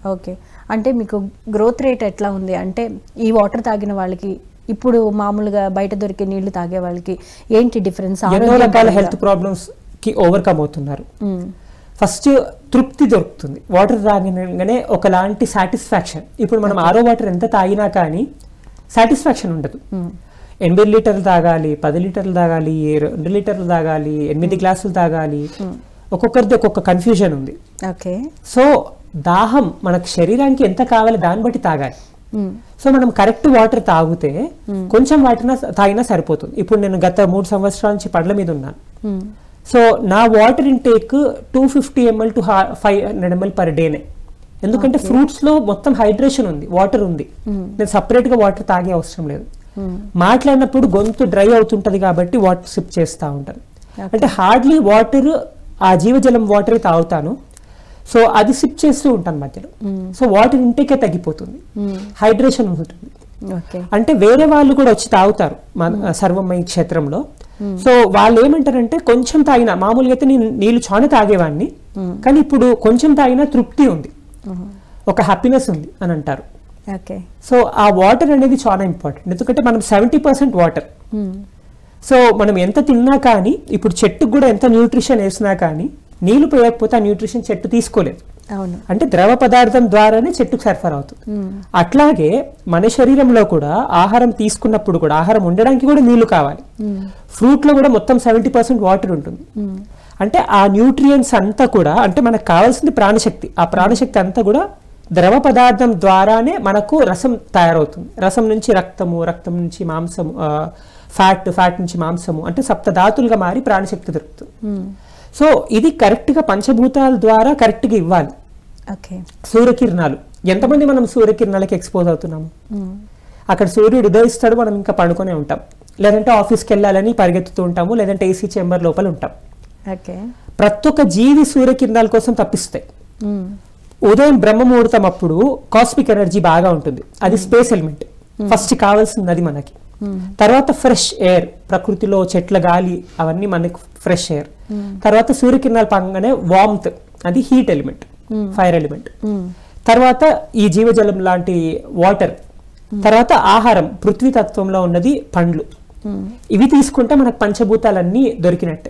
Okay. అంటే మీకు growth rate ఎట్లా ఉంది? అంటే ఈ వాటర్ తాగిన వాళ్ళకి ఇప్పుడు మామూలుగా బయట దొరికే నీళ్లు తాగే వాళ్ళకి ఏంటి డిఫరెన్స్? ఎన్నో రకాల హెల్త్ ప్రాబ్లమ్స్ కి ఓవర్కమ్ అవుతున్నారు. ఫస్ట్ తృప్తి దొరుకుతుంది వాటర్ తాగినగానే, ఒకలాంటి సాటిస్ఫాక్షన్. ఇప్పుడు మనం ఆరో వాటర్ ఎంత తాగినా కానీ సాటిస్ఫాక్షన్ ఉండదు. 8 లీటర్లు తాగాలి, 10 లీటర్లు తాగాలి, 2 లీటర్లు తాగాలి, 8 గ్లాసులు తాగాలి. ఒక్కొక్కరిది ఒక్కొక్క కన్ఫ్యూజన్ ఉంది. ఓకే. సో దాహం మనకు శరీరానికి ఎంత కావాలి దాన్ని బట్టి తాగాలి. సో మనం కరెక్ట్ వాటర్ తాగితే కొంచెం వాటర్ తాగినా సరిపోతుంది. ఇప్పుడు నేను గత 3 సంవత్సరాల నుంచి పడ్ల మీద ఉన్నాను. సో నా water intake 250 ml to 500 ml per డేనే. ఎందుకంటే ఫ్రూట్స్ లో మొత్తం హైడ్రేషన్ ఉంది, వాటర్ ఉంది. నేను సపరేట్ గా వాటర్ తాగే అవసరం లేదు. మాట్లాడినప్పుడు గొంతు డ్రై అవుతుంటది కాబట్టి వాటర్ సిప్ చేస్తూ ఉంటాను. అంటే హార్డ్లీ వాటర్, ఆ జీవజలం వాటర్ తాగుతాను. సో అది సిప్ చేస్తూ ఉంటాను మధ్యలో. సో వాటర్ ఇంటేకే తగ్గిపోతుంది, హైడ్రేషన్ ఉంటుంది. అంటే వేరే వాళ్ళు కూడా వచ్చి తాగుతారు సర్వమయ క్షేత్రంలో. సో వాళ్ళు ఏమంటారంటే కొంచెం తాగినా, మామూలుగా అయితే నేను నీళ్ళు చానే తాగేవాడిని, కానీ ఇప్పుడు కొంచెం తాగినా తృప్తి ఉంది, ఒక హ్యాపీనెస్ ఉంది అని అంటారు. సో ఆ వాటర్ అనేది చాలా ఇంపార్టెంట్. ఎందుకంటే మనం 70% వాటర్. సో మనం ఎంత తిన్నా కానీ, ఇప్పుడు చెట్టుకు కూడా ఎంత న్యూట్రిషన్ వేసినా కానీ నీళ్లు పోయకపోతే ఆ న్యూట్రిషన్ చెట్టు తీసుకోలేదు. అంటే ద్రవ పదార్థం ద్వారానే చెట్టుకు సరఫరా అవుతుంది. అట్లాగే మన శరీరంలో కూడా ఆహారం తీసుకున్నప్పుడు కూడా, ఆహారం ఉండడానికి కూడా నీళ్లు కావాలి. ఫ్రూట్ లో కూడా మొత్తం 70% వాటర్ ఉంటుంది. అంటే ఆ న్యూట్రియంట్స్ అంతా కూడా, అంటే మనకు కావాల్సింది ప్రాణశక్తి. ఆ ప్రాణశక్తి అంతా కూడా ద్రవ పదార్థం ద్వారానే మనకు రసం తయారవుతుంది. రసం నుంచి రక్తము, రక్తం నుంచి మాంసము, ఫ్యాట్ నుంచి మాంసము, అంటే సప్తధాతులుగా మారి ప్రాణశక్తి దొరుకుతుంది. సో ఇది కరెక్ట్ గా పంచభూతాల ద్వారా కరెక్ట్ గా ఇవ్వాలి. సూర్యకిరణాలు, ఎంతమంది మనం సూర్యకిరణాలకి ఎక్స్పోజ్ అవుతున్నాము? అక్కడ సూర్యుడు ఉదయిస్తాడు, మనం ఇంకా పండుకొనే ఉంటాం, లేదంటే ఆఫీస్కి వెళ్ళాలని పరిగెత్తుతూ ఉంటాము, లేదంటే ఏసీ చేంబర్ లోపల ఉంటాం. ప్రతి ఒక్క జీవి సూర్యకిరణాల కోసం తప్పిస్తాయి. ఉదయం బ్రహ్మ ముహూర్తం అప్పుడు కాస్మిక్ ఎనర్జీ బాగా ఉంటుంది, అది స్పేస్ ఎలిమెంట్. ఫస్ట్ కావాల్సింది అది మనకి. తర్వాత ఫ్రెష్ ఎయిర్, ప్రకృతిలో చెట్ల గాలి అవన్నీ మనకు ఫ్రెష్ ఎయిర్. తర్వాత సూర్యకిరణాలు పడంగానే వార్మ్త్, అది హీట్ ఎలిమెంట్, ఫైర్ ఎలిమెంట్. తర్వాత ఈ జీవజలం లాంటి వాటర్. తర్వాత ఆహారం, పృథ్వీ తత్వంలో ఉన్నది పండ్లు. ఇవి తీసుకుంటే మనకు పంచభూతాలన్నీ దొరికినట్టే.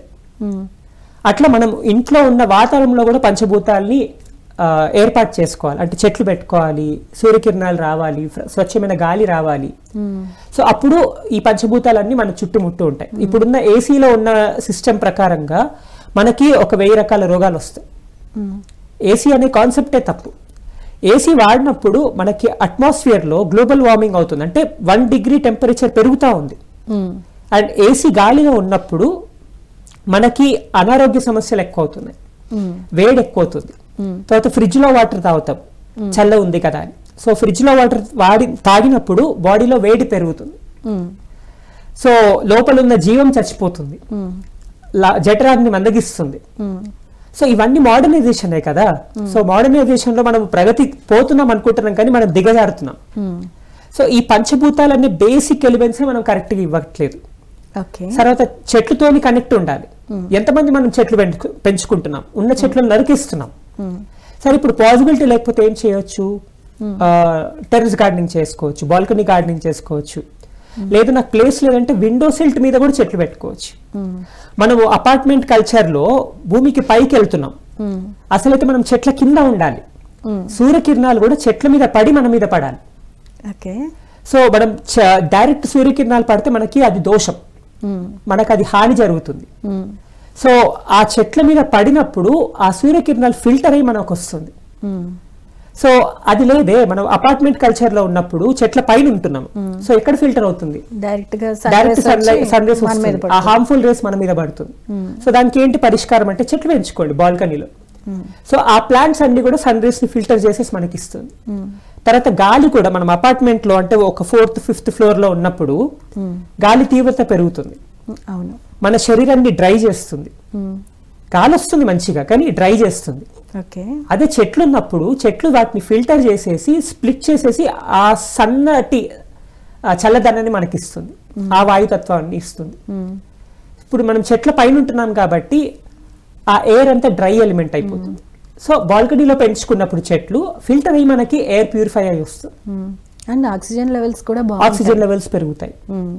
అట్లా మనం ఇంట్లో ఉన్న వాతావరణంలో కూడా పంచభూతాలని ఏర్పాటు చేసుకోవాలి. అంటే చెట్లు పెట్టుకోవాలి, సూర్యకిరణాలు రావాలి, స్వచ్ఛమైన గాలి రావాలి. సో అప్పుడు ఈ పంచభూతాలన్నీ మన చుట్టుముట్టు ఉంటాయి. ఇప్పుడున్న ఏసీలో ఉన్న సిస్టమ్ ప్రకారంగా మనకి 1000 రకాల రోగాలు వస్తాయి. ఏసీ అనే కాన్సెప్టే తప్పు. ఏసీ వాడినప్పుడు మనకి అట్మాస్ఫియర్ లో గ్లోబల్ వార్మింగ్ అవుతుంది, అంటే 1 డిగ్రీ టెంపరేచర్ పెరుగుతూ ఉంది. అండ్ ఏసీ గాలిలో ఉన్నప్పుడు మనకి అనారోగ్య సమస్యలు ఎక్కువ అవుతున్నాయి, వేడి ఎక్కువ అవుతుంది. తర్వాత ఫ్రిడ్జ్ లో వాటర్ తాగుతాం, చల్ల ఉంది కదా అని. సో ఫ్రిడ్జ్ లో వాటర్ తాగినప్పుడు బాడీలో వేడి పెరుగుతుంది. సో లోపల ఉన్న జీవం చచ్చిపోతుంది, జఠరాన్ని మందగిస్తుంది. సో ఇవన్నీ మోడర్నైజేషనే కదా. సో మోడర్నైజేషన్ లో మనం ప్రగతి పోతున్నాం అనుకుంటున్నాం, కానీ మనం దిగజారుతున్నాం. సో ఈ పంచభూతాలన్నీ బేసిక్ ఎలిమెంట్స్ మనం కరెక్ట్ గా ఇవ్వట్లేదు. తర్వాత చెట్లతోని కనెక్ట్ ఉండాలి. ఎంతమంది మనం చెట్లు పెంచుకుంటున్నాం, ఉన్న చెట్లను నరికిస్తున్నాం. సరే ఇప్పుడు పాసిబిలిటీ లేకపోతే ఏం చేయొచ్చు? టెర్రస్ గార్డెనింగ్ చేసుకోవచ్చు, బాల్కనీ గార్డెనింగ్ చేసుకోవచ్చు. లేదా నాకు ప్లేస్ లేదంటే విండో సిల్ట్ మీద కూడా చెట్లు పెట్టుకోవచ్చు. మనం అపార్ట్మెంట్ కల్చర్ లో భూమికి పైకి వెళ్తున్నాం, అసలైతే మనం చెట్ల కింద ఉండాలి. సూర్యకిరణాలు కూడా చెట్ల మీద పడి మన మీద పడాలి. సో మనం డైరెక్ట్ సూర్యకిరణాలు పడితే మనకి అది దోషం, మనకు అది హాని జరుగుతుంది. సో ఆ చెట్ల మీద పడినప్పుడు ఆ సూర్యకిరణాలు ఫిల్టర్ అయ్యి మనకు వస్తుంది. సో అది లేదే, మనం అపార్ట్మెంట్ కల్చర్ లో ఉన్నప్పుడు చెట్ల పైన ఉంటున్నాం. సో ఎక్కడ ఫిల్టర్ అవుతుంది? డైరెక్ట్ సన్ రేస్ వస్తుంది, ఆ హార్మ్ఫుల్ రేస్ మన మీద పడుతుంది. సో దానికి ఏంటి పరిష్కారం అంటే చెట్లు పెంచుకోండి బాల్కనీలో. సో ఆ ప్లాంట్స్ అన్ని కూడా సన్ రేస్ ని ఫిల్టర్ చేసేసి మనకి ఇస్తుంది. తర్వాత గాలి కూడా మనం అపార్ట్మెంట్ లో, అంటే ఒక 4th 5th ఫ్లోర్ లో ఉన్నప్పుడు గాలి తీవ్రత పెరుగుతుంది, మన శరీరాన్ని డ్రై చేస్తుంది. గాలి వస్తుంది మంచిగా, కానీ డ్రై చేస్తుంది. అదే చెట్లు ఉన్నప్పుడు చెట్లు వాటిని ఫిల్టర్ చేసేసి స్ప్లిట్ చేసేసి ఆ సన్నటి చల్లదనాన్ని మనకి ఇస్తుంది, ఆ వాయుతత్వాన్ని ఇస్తుంది. ఇప్పుడు మనం చెట్ల పైన ఉంటున్నాం కాబట్టి ఆ ఎయిర్ అంతా డ్రై ఎలిమెంట్ అయిపోతుంది. సో బాల్కనీలో పెంచుకున్నప్పుడు చెట్లు ఫిల్టర్ అయ్యి మనకి ఎయిర్ ప్యూరిఫై అయ్యి వస్తుంది, అండ్ ఆక్సిజన్ లెవెల్స్ కూడా ఆక్సిజన్ లెవెల్స్ పెరుగుతాయి.